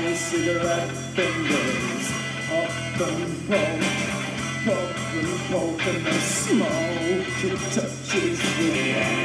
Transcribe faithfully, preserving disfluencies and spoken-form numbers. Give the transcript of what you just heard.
my cigarette fingers up and poke, poke and poke, and the smoke it touches the ground.